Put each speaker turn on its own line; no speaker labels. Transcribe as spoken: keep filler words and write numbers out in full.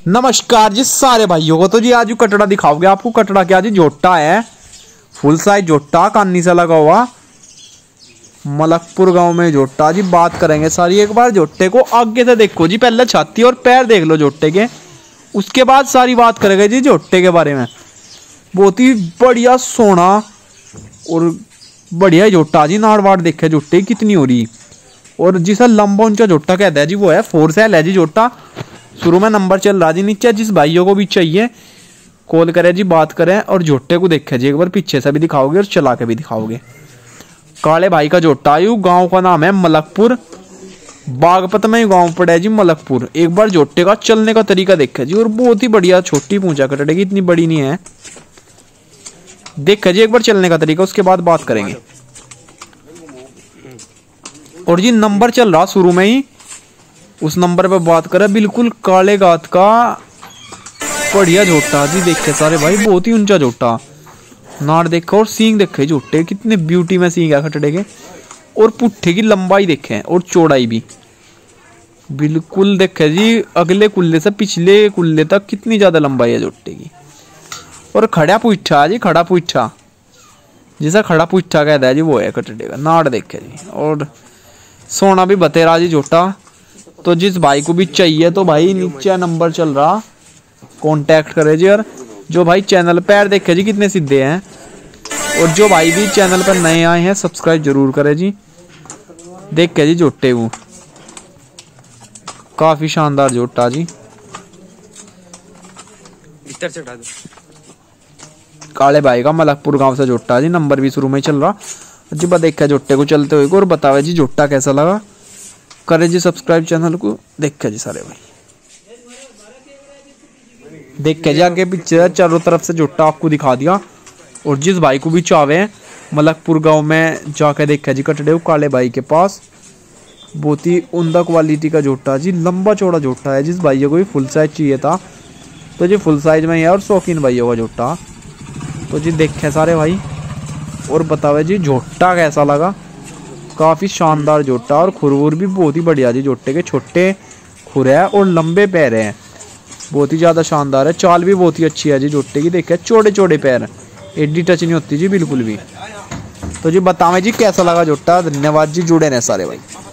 नमस्कार जी सारे भाइयों को। तो जी आज कटड़ा दिखाओगे आपको। कटड़ा क्या जी, जोटा है, फुल साइज जोटा, कानी से लगा हुआ, मलकपुर गांव में जोटा जी। बात करेंगे सारी। एक बार जोटे को आगे से देखो जी, पहले छाती और पैर देख लो जोटे के, उसके बाद सारी बात करेंगे जी जोटे के बारे में। बहुत ही बढ़िया सोना और बढ़िया जोटा जी। नाड़ वाड़ देखे जोटे कितनी हो रही। और जिसे लंबा ऊंचा जोटा कहता है जी वो है फोर सेल है जी जोटा। शुरू में नंबर चल रहा जी नीचे। जिस भाइयों को भी चाहिए कॉल करें जी, बात करें। और जोटे को देखे जी एक बार, पीछे से भी दिखाओगे और चला के भी दिखाओगे। काले भाई का जोटा आयु, गांव का नाम है मलकपुर, बागपत में गांव पड़ा है जी मलकपुर। एक बार जोटे का चलने का तरीका देखे जी, और बहुत ही बढ़िया। छोटी पूंछा कटड़े की, इतनी बड़ी नहीं है। देखे जी एक बार चलने का तरीका, उसके बाद बात करेंगे। और जी नंबर चल रहा शुरू में ही, उस नंबर पे बात करें। बिल्कुल काले गात का बढ़िया जोटा जी। देखे सारे भाई, बहुत ही ऊंचा जोटा। नाड़ देखो और सींग देखे जोटे कितने ब्यूटी में सींग है खटड़े के। और पुट्ठे की लंबाई देखे और चौड़ाई भी बिल्कुल देखे जी। अगले कुल्ले से पिछले कुल्ले तक कितनी ज्यादा लंबाई है जोटे की। और खड़ा पुट्ठा जी, खड़ा पुट्ठा जिसे खड़ा पुट्ठा कहता है जी वो है खटड़े का। नाड़ देखे जी, और सोना भी बतेरा जी जोटा। तो जिस भाई को भी चाहिए तो भाई नीचे नंबर चल रहा, कांटेक्ट करे जी। और जो भाई चैनल पैर देखे जी कितने सीधे हैं। और जो भाई भी चैनल पर नए आए हैं सब्सक्राइब जरूर करे जी। देखे जी जोटे वो काफी शानदार जोटा जी। काले भाई का मलकपुर गांव से जोटा जी। नंबर भी शुरू में चल रहा जी। बा देखा जोटे को चलते हुए और बतावे जी जोटा कैसा लगा। करे जी सब्सक्राइब चैनल को। देखे जी सारे भाई, देखे जी आगे पीछे चारों तरफ से जोटा आपको दिखा दिया। और जिस भाई को भी चाहे मलकपुर गांव में जाके देखे जी कटड़े काले भाई के पास। बहुत ही उम्दा क्वालिटी का जोटा जी, लंबा चौड़ा जोटा है। जिस भाइयों को भी फुल साइज चाहिए था तो जी फुल साइज में ही है। और शौकीन भाइयों का जोटा। तो जी देखे सारे भाई और बतावे जी जोटा कैसा लगा। काफी शानदार जोटा। और खुरवुर भी बहुत ही बढ़िया जी जोटे के। छोटे खुर है और लंबे पैर हैं, बहुत ही ज्यादा शानदार है। चाल भी बहुत ही अच्छी है जी जोटे की। देखे चौड़े चौड़े पैर, एडी टच नहीं होती जी बिल्कुल भी। तो जी बतावे जी कैसा लगा जोटा। धन्यवाद जी, जुड़े रहे सारे भाई।